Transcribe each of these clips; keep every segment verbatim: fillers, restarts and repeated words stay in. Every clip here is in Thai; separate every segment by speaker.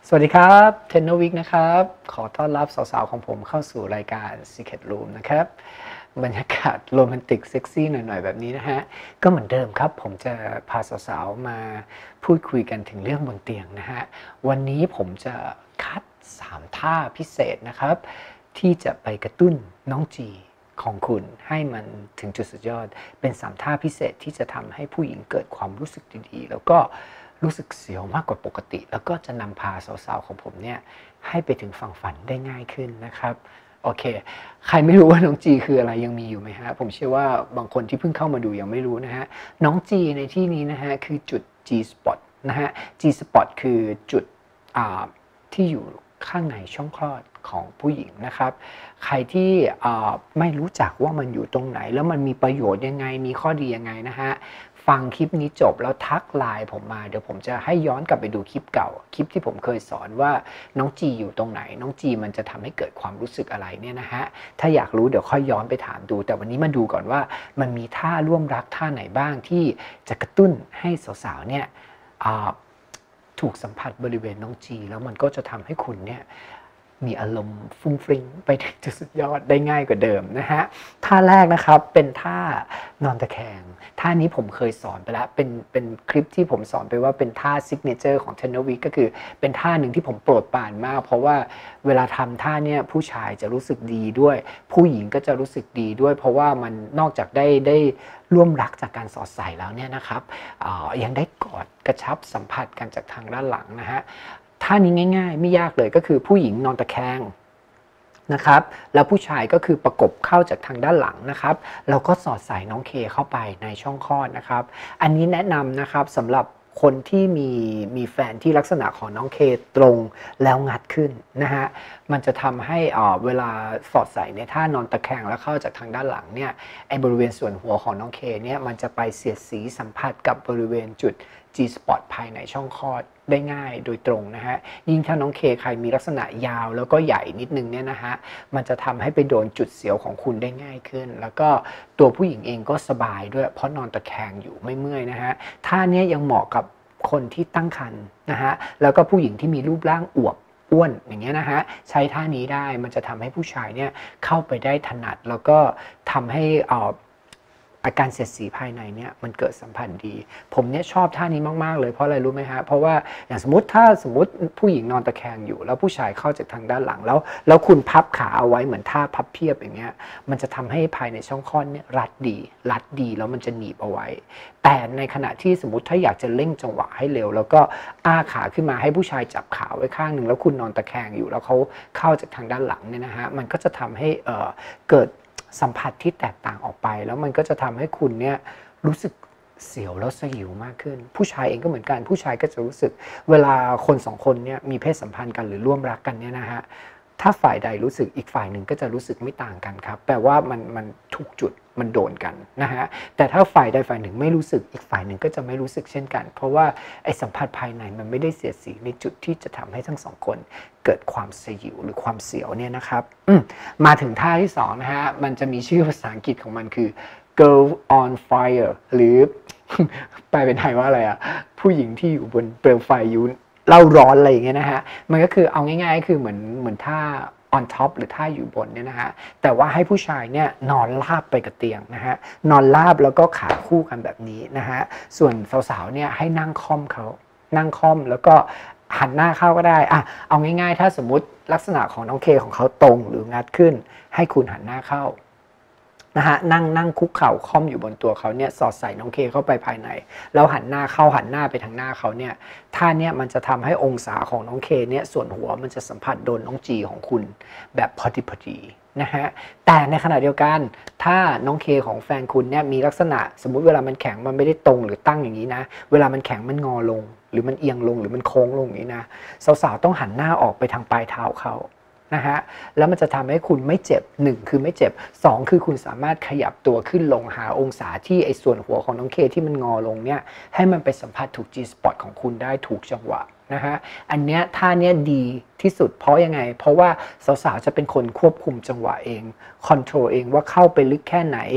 Speaker 1: สวัสดีครับเทนโนวิกนะครับขอต้อนรับสาวๆของผมเข้าสู่รายการ Secret Room นะครับบรรยากาศโรแมนติกเซ็กซี่หน่อยๆแบบนี้นะฮะก็เหมือนเดิมครับผมจะพาสาวๆมาพูดคุยกันถึงเรื่องบนเตียงนะฮะวันนี้ผมจะคัดสามท่าพิเศษนะครับที่จะไปกระตุ้นน้องจีของคุณให้มันถึงจุดสุดยอดเป็นสามท่าพิเศษที่จะทำให้ผู้หญิงเกิดความรู้สึกดีๆแล้วก็รู้สึกเสียวมากกว่าปกติแล้วก็จะนำพาสาวๆของผมเนี่ยให้ไปถึงฝั่งฝันได้ง่ายขึ้นนะครับโอเคใครไม่รู้ว่าน้องจีคืออะไรยังมีอยู่ไหมฮะผมเชื่อว่าบางคนที่เพิ่งเข้ามาดูยังไม่รู้นะฮะน้องจีในที่นี้นะฮะคือจุด G spot นะฮะ G spot คือจุดที่อยู่ข้างในช่องคลอดของผู้หญิงนะครับใครที่ไม่รู้จักว่ามันอยู่ตรงไหนแล้วมันมีประโยชน์ยังไงมีข้อดียังไงนะฮะฟังคลิปนี้จบแล้วทักไลน์ผมมาเดี๋ยวผมจะให้ย้อนกลับไปดูคลิปเก่าคลิปที่ผมเคยสอนว่าน้องจีอยู่ตรงไหนน้องจีมันจะทำให้เกิดความรู้สึกอะไรเนี่ยนะฮะถ้าอยากรู้เดี๋ยวค่อยย้อนไปถามดูแต่วันนี้มาดูก่อนว่ามันมีท่าร่วมรักท่าไหนบ้างที่จะกระตุ้นให้สาวๆเนี่ยถูกสัมผัสบริเวณน้องจีแล้วมันก็จะทำให้คุณเนี่ยมีอารมณ์ฟุ้งฟริ้งไปถึงจุดสุดยอดได้ง่ายกว่าเดิมนะฮะท่าแรกนะครับเป็นท่านอนตะแคงท่านี้ผมเคยสอนไปแล้วเป็นเป็นคลิปที่ผมสอนไปว่าเป็นท่าซิกเนเจอร์ของเทนโนวิกก็คือเป็นท่าหนึ่งที่ผมโปรดปรานมากเพราะว่าเวลาทำท่านี้ผู้ชายจะรู้สึกดีด้วยผู้หญิงก็จะรู้สึกดีด้วยเพราะว่ามันนอกจากได้ได้ร่วมรักจากการสอดใส่แล้วเนี่ยนะครับยังได้กอดกระชับสัมผัสกันจากทางด้านหลังนะฮะท่านี้ง่ายๆไม่ยากเลยก็คือผู้หญิงนอนตะแคงนะครับแล้วผู้ชายก็คือประกบเข้าจากทางด้านหลังนะครับแล้วก็สอดใส่น้องเคเข้าไปในช่องคลอดนะครับอันนี้แนะนำนะครับสำหรับคนที่มีมีแฟนที่ลักษณะของน้องเคตรงแล้วงัดขึ้นนะฮะมันจะทำให้อ่าเวลาสอดใส่ในท่านอนตะแคงแล้วเข้าจากทางด้านหลังเนี่ยไอบริเวณส่วนหัวของน้องเคเนี่ยมันจะไปเสียดสีสัมผัสกับบริเวณจุด G spot ภายในช่องคลอดได้ง่ายโดยตรงนะฮะยิ่งถ้าน้องเคใครมีลักษณะยาวแล้วก็ใหญ่นิดนึงเนี่ยนะฮะมันจะทำให้ไปโดนจุดเสียวของคุณได้ง่ายขึ้นแล้วก็ตัวผู้หญิงเองก็สบายด้วยเพราะนอนตะแคงอยู่ไม่เมื่อยนะฮะท่านี้ยังเหมาะกับคนที่ตั้งครรภ์นะฮะแล้วก็ผู้หญิงที่มีรูปร่างอวบอ้วนอย่างเงี้ยนะฮะใช้ท่านี้ได้มันจะทำให้ผู้ชายเนี่ยเข้าไปได้ถนัดแล้วก็ทำให้อ่าอาการเสียดสีภายในเนี่ยมันเกิดสัมพันธ์ดีผมเนี่ยชอบท่านี้มากๆเลยเพราะอะไรรู้ไหมฮะเพราะว่าอย่างสมมติถ้าสมมติผู้หญิงนอนตะแคงอยู่แล้วผู้ชายเข้าจากทางด้านหลังแล้วแล้วคุณพับขาเอาไว้เหมือนท่าพับเพียบอย่างเงี้ยมันจะทำให้ภายในช่องคลอดเนี่ยรัดดีรัดดีแล้วมันจะหนีบเอาไว้แต่ในขณะที่สมมติถ้าอยากจะเร่งจังหวะให้เร็วแล้วก็อ้าขาขึ้นมาให้ผู้ชายจับขาไว้ข้างหนึ่งแล้วคุณนอนตะแคงอยู่แล้วเขาเข้าจากทางด้านหลังเนี่ยนะฮะมันก็จะทำให้เอ่อเกิดสัมผัสที่แตกต่างออกไปแล้วมันก็จะทำให้คุณเนี่ยรู้สึกเสียวแล้วสยิวมากขึ้นผู้ชายเองก็เหมือนกันผู้ชายก็จะรู้สึกเวลาคนสองคนเนี่ยมีเพศสัมพันธ์กันหรือร่วมรักกันเนี่ยนะฮะถ้าฝ่ายใดรู้สึกอีกฝ่ายหนึ่งก็จะรู้สึกไม่ต่างกันครับแปลว่ามันมันถูกจุดมันโดนกันนะฮะแต่ถ้าฝ่ายใดฝ่ายหนึ่งไม่รู้สึกอีกฝ่ายหนึ่งก็จะไม่รู้สึกเช่นกันเพราะว่าไอ้สัมผัสภายในมันไม่ได้เสียดสีในจุดที่จะทำให้ทั้งสองคนเกิดความสยิวหรือความเสียวเนี่ยนะครับมาถึงท่าที่สองนะฮะมันจะมีชื่อภาษาอังกฤษของมันคือ girl on fire หรือแปลเป็นไทยว่าอะไรอ่ะผู้หญิงที่อยู่บนเปลวไฟอยู่เล่าร้อนอะไรอย่างเงี้ยนะฮะมันก็คือเอาง่ายๆคือเหมือนเหมือนท่า on top หรือท่าอยู่บนเนี่ยนะฮะแต่ว่าให้ผู้ชายเนี่ยนอนราบไปกับเตียงนะฮะนอนราบแล้วก็ขาคู่กันแบบนี้นะฮะส่วนสาวๆเนี่ยให้นั่งค่อมเขานั่งค่อมแล้วก็หันหน้าเข้าก็ได้อ่ะเอาง่ายๆถ้าสมมุติลักษณะของน้องเคของเขาตรงหรืองัดขึ้นให้คุณหันหน้าเข้านะฮะนั่งนั่งคุกเข่าค่อมอยู่บนตัวเขาเนี่ยสอดใส่น้องเคเข้าไปภายในแล้วหันหน้าเข้าหันหน้าไปทางหน้าเขาเนี่ยท่าเนี่ยมันจะทำให้องศาของน้องเคเนี่ยส่วนหัวมันจะสัมผัสโดนน้องจีของคุณแบบพอดีพอดีนะฮะแต่ในขณะเดียวกันถ้าน้องเคของแฟนคุณเนี่ยมีลักษณะสมมุติเวลามันแข็งมันไม่ได้ตรงหรือตั้งอย่างนี้นะเวลามันแข็งมันงอลงหรือมันเอียงลงหรือมันโค้งลงอย่างนี้นะสาวๆต้องหันหน้าออกไปทางปลายเท้าเขานะฮะแล้วมันจะทำให้คุณไม่เจ็บหนึ่งคือไม่เจ็บสองคือคุณสามารถขยับตัวขึ้นลงหาองศาที่ไอ้ส่วนหัวของน้องเคที่มันงอลงเนี่ยให้มันไปสัมผัสถูก G spot ของคุณได้ถูกจังหวะนะฮะอันเนี้ยท่าเนี้ยดีที่สุดเพราะยังไงเพราะว่าสาวๆจะเป็นคนควบคุมจังหวะเองคอนโทรลเองว่าเข้าไปลึกแค่ไหน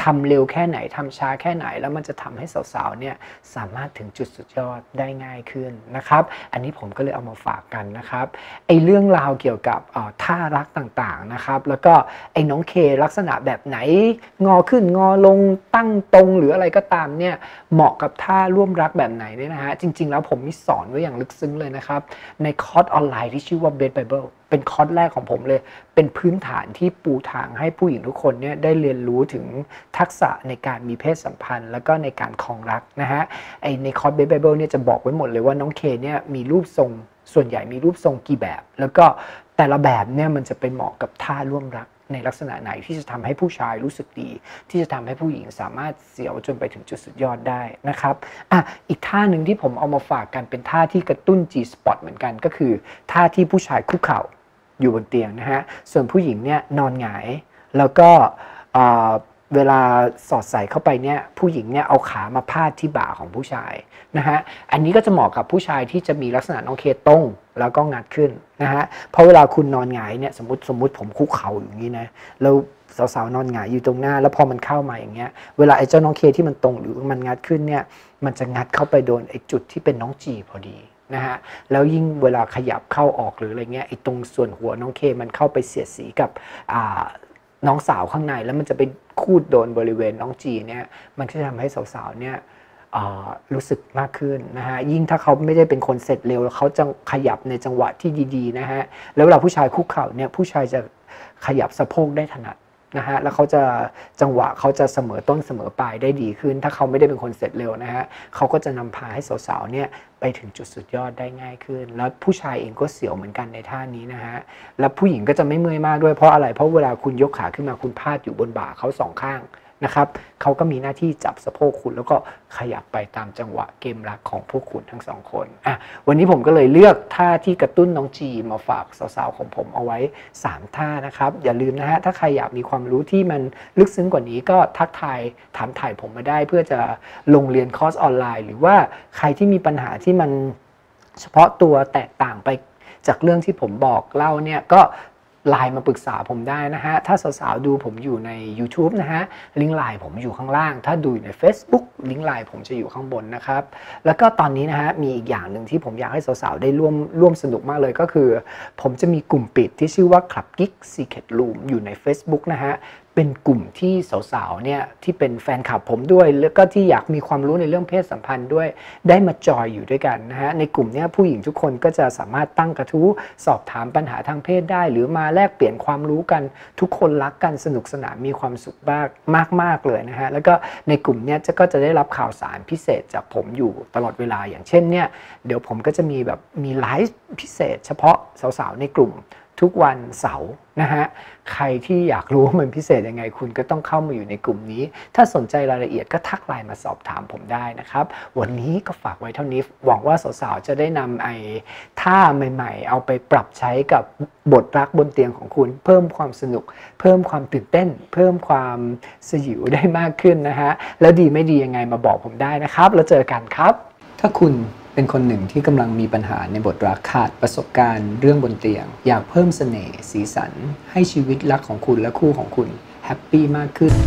Speaker 1: ทำเร็วแค่ไหนทำช้าแค่ไหนแล้วมันจะทำให้สาวๆเนี่ยสามารถถึงจุดสุดยอดได้ง่ายขึ้นนะครับอันนี้ผมก็เลยเอามาฝากกันนะครับไอ้เรื่องราวเกี่ยวกับท่ารักต่างๆนะครับแล้วก็ไอ้น้องเคลักษณะแบบไหนงอขึ้นงอลงตั้งตรงหรืออะไรก็ตามเนี่ยเหมาะกับท่าร่วมรักแบบไหนเนี่ยนะฮะจริงๆแล้วผมมีสอนไว้อย่างลึกซึ้งเลยนะครับในคอร์สออนไลน์ที่ชื่อว่า Bed Bible เป็นคอร์สแรกของผมเลยเป็นพื้นฐานที่ปูทางให้ผู้หญิงทุกคนเนี่ยได้เรียนรู้ถึงทักษะในการมีเพศสัมพันธ์แล้วก็ในการครองรักนะฮะไอในคอร์ส Bed Bible เนี่ยจะบอกไว้หมดเลยว่าน้องเคเนี่ยมีรูปทรงส่วนใหญ่มีรูปทรงกี่แบบแล้วก็แต่ละแบบเนี่ยมันจะเป็นเหมาะกับท่าร่วมรักในลักษณะไหนที่จะทำให้ผู้ชายรู้สึกดีที่จะทำให้ผู้หญิงสามารถเสียวจนไปถึงจุดสุดยอดได้นะครับอ่ะอีกท่าหนึ่งที่ผมเอามาฝากกันเป็นท่าที่กระตุ้น G-spot เหมือนกันก็คือท่าที่ผู้ชายคุกเข่าอยู่บนเตียงนะฮะส่วนผู้หญิงเนี่ยนอนหงายแล้วก็เวลาสอดใส่เข้าไปเนี่ยผู้หญิงเนี่ยเอาขามาพาดที่บ่าของผู้ชายนะฮะอันนี้ก็จะเหมาะกับผู้ชายที่จะมีลักษณะน้องเคตรงแล้วก็งัดขึ้นนะฮะเพราะเวลาคุณนอนหงายเนี่ยสมมติสมมติผมคุกเข่าอย่างนี้นะแล้วสาวๆนอนหงายอยู่ตรงหน้าแล้วพอมันเข้ามาอย่างเงี้ยเวลาไอ้เจ้าน้องเคที่มันตรงหรือมันงัดขึ้นเนี่ยมันจะงัดเข้าไปโดนไอ้จุดที่เป็นน้องจีพอดีนะฮะแล้วยิ่งเวลาขยับเข้าออกหรืออะไรเงี้ยไอ้ตรงส่วนหัวน้องเคมันเข้าไปเสียดสีกับอ่าน้องสาวข้างในแล้วมันจะไปคูดโดนบริเวณน้องจีเนี่ยมันก็จะทำให้สาวๆเนี่ยรู้สึกมากขึ้นนะฮะยิ่งถ้าเขาไม่ได้เป็นคนเสร็จเร็วแล้วเขาจะขยับในจังหวะที่ดีๆนะฮะแล้วเวลาผู้ชายคุกเข่าเนี่ยผู้ชายจะขยับสะโพกได้ถนัดนะฮะแล้วเขาจะจังหวะเขาจะเสมอต้นเสมอปลายได้ดีขึ้นถ้าเขาไม่ได้เป็นคนเสร็จเร็วนะฮะเขาก็จะนำพาให้สาวๆเนี่ยไปถึงจุดสุดยอดได้ง่ายขึ้นแล้วผู้ชายเองก็เสียวเหมือนกันในท่านี้นะฮะแล้วผู้หญิงก็จะไม่เมื่อยมากด้วยเพราะอะไรเพราะเวลาคุณยกขาขึ้นมาคุณพาดอยู่บนบ่าเขาสองข้างนะครับเขาก็มีหน้าที่จับสะโพกคุณแล้วก็ขยับไปตามจังหวะเกมรักของพวกคุณทั้งสองคนอ่ะวันนี้ผมก็เลยเลือกท่าที่กระตุ้นน้องจีมาฝากสาวๆของผมเอาไว้สามท่านะครับอย่าลืมนะฮะถ้าใครอยากมีความรู้ที่มันลึกซึ้งกว่านี้ก็ทักทายถามถ่ายผมมาได้เพื่อจะลงเรียนคอร์สออนไลน์หรือว่าใครที่มีปัญหาที่มันเฉพาะตัวแตกต่างไปจากเรื่องที่ผมบอกเล่าเนี่ยก็ไลน์มาปรึกษาผมได้นะฮะถ้าสาวๆดูผมอยู่ใน YouTube นะฮะลิงก์ไลน์ผมอยู่ข้างล่างถ้าดูใน Facebook ลิงก์ไลน์ผมจะอยู่ข้างบนนะครับแล้วก็ตอนนี้นะฮะมีอีกอย่างหนึ่งที่ผมอยากให้สาวๆได้ร่วมร่วมสนุกมากเลยก็คือผมจะมีกลุ่มปิดที่ชื่อว่า Club Geek Secret Room อยู่ใน Facebook นะฮะเป็นกลุ่มที่สาวๆเนี่ยที่เป็นแฟนคลับผมด้วยแล้วก็ที่อยากมีความรู้ในเรื่องเพศสัมพันธ์ด้วยได้มาจอยอยู่ด้วยกันนะฮะในกลุ่มนี้ผู้หญิงทุกคนก็จะสามารถตั้งกระทู้สอบถามปัญหาทางเพศได้หรือมาแลกเปลี่ยนความรู้กันทุกคนรักกันสนุกสนานมีความสุขมากมากมากเลยนะฮะแล้วก็ในกลุ่มนี้จะก็จะได้รับข่าวสารพิเศษจากผมอยู่ตลอดเวลาอย่างเช่นเนี่ยเดี๋ยวผมก็จะมีแบบมีไลฟ์พิเศษเฉพาะสาวๆในกลุ่มทุกวันเสาร์นะฮะใครที่อยากรู้ว่ามันพิเศษยังไงคุณก็ต้องเข้ามาอยู่ในกลุ่มนี้ถ้าสนใจรายละเอียดก็ทักไลน์มาสอบถามผมได้นะครับวันนี้ก็ฝากไว้เท่านี้หวังว่าสาวๆจะได้นำไอ้ท่าใหม่ๆเอาไปปรับใช้กับบทรักบนเตียงของคุณเพิ่มความสนุกเพิ่มความตื่นเต้นเพิ่มความสยิวได้มากขึ้นนะฮะแล้วดีไม่ดียังไงมาบอกผมได้นะครับแล้วเจอกันครับถ้าคุณเป็นคนหนึ่งที่กำลังมีปัญหาในบทรักขาดประสบการณ์เรื่องบนเตียงอยากเพิ่มเสน่ห์สีสันให้ชีวิตรักของคุณและคู่ของคุณแฮปปี้มากขึ้น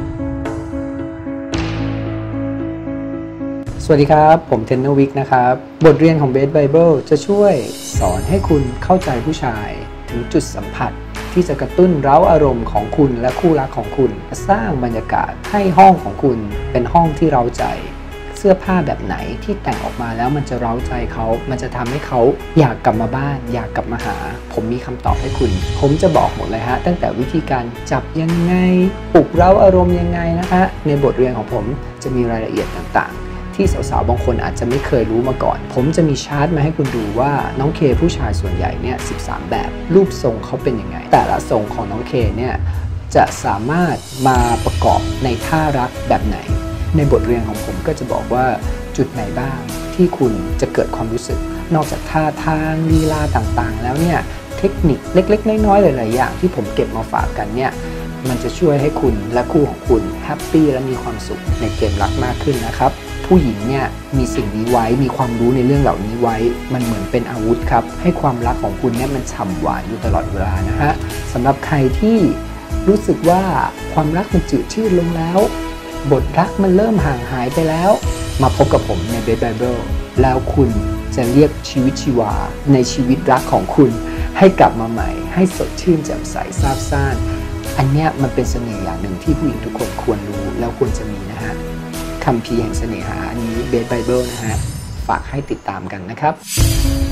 Speaker 1: สวัสดีครับผมเทนเนอร์วิกนะครับบทเรียนของ Bed Bible จะช่วยสอนให้คุณเข้าใจผู้ชายถึงจุดสัมผัสที่จะกระตุ้นเร้าอารมณ์ของคุณและคู่รักของคุณสร้างบรรยากาศให้ห้องของคุณเป็นห้องที่เร้าใจเสื้อผ้าแบบไหนที่แต่งออกมาแล้วมันจะเร้าใจเขามันจะทำให้เขาอยากกลับมาบ้านอยากกลับมาหาผมมีคำตอบให้คุณผมจะบอกหมดเลยฮะตั้งแต่วิธีการจับยังไงปลุกเร้าอารมณ์ยังไงนะฮะในบทเรียนของผมจะมีรายละเอียดต่างๆที่สาวๆบางคนอาจจะไม่เคยรู้มาก่อนผมจะมีชาร์ตมาให้คุณดูว่าน้องเคผู้ชายส่วนใหญ่เนี่ยสิบสามแบบรูปทรงเขาเป็นยังไงแต่ละทรงของน้องเคเนี่ยจะสามารถมาประกอบในท่ารักแบบไหนในบทเรียนของผมก็จะบอกว่าจุดไหนบ้างที่คุณจะเกิดความรู้สึกนอกจากท่าทางลีลาต่างๆแล้วเนี่ยเทคนิคเล็กๆน้อยๆหลายๆอย่างที่ผมเก็บมาฝากกันเนี่ยมันจะช่วยให้คุณและคู่ของคุณแฮปปี้และมีความสุขในเกมรักมากขึ้นนะครับผู้หญิงเนี่ยมีสิ่งนี้ไว้มีความรู้ในเรื่องเหล่านี้ไว้มันเหมือนเป็นอาวุธครับให้ความรักของคุณเนี่ยมันฉ่ำหวานอยู่ตลอดเวลานะฮะสำหรับใครที่รู้สึกว่าความรักมันจืดชืดลงแล้วบทรักมันเริ่มห่างหายไปแล้วมาพบกับผมใน Bed Bible แล้วคุณจะเรียกชีวิตชีวาในชีวิตรักของคุณให้กลับมาใหม่ให้สดชื่นแจ่มใสซาบซ่านอันเนี้ยมันเป็นเสน่ห์อย่างหนึ่งที่ผู้หญิงทุกคนควรรู้แล้วควรจะมีนะฮะคัมภีร์แห่งเสน่หาอันนี้ Bed Bible นะฮะฝากให้ติดตามกันนะครับ